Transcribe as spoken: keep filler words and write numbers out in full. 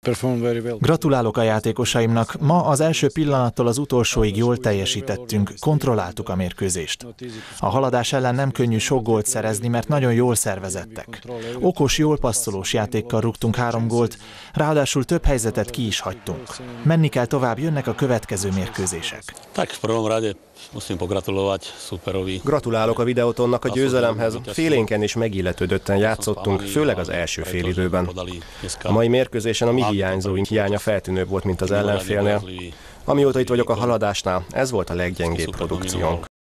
Gratulálok a játékosaimnak, ma az első pillanattól az utolsóig jól teljesítettünk, kontrolláltuk a mérkőzést. A haladás ellen nem könnyű sok gólt szerezni, mert nagyon jól szervezettek. Okos, jól passzolós játékkal rúgtunk három gólt, ráadásul több helyzetet ki is hagytunk. Menni kell tovább, jönnek a következő mérkőzések. Gratulálok a Videotonnak a győzelemhez, félénken és megilletődötten játszottunk, főleg az első félidőben. A mai mérkőzésen a mi hiányzóink hiánya feltűnőbb volt, mint az ellenfélnél. Amióta itt vagyok a haladásnál, ez volt a leggyengébb produkciónk.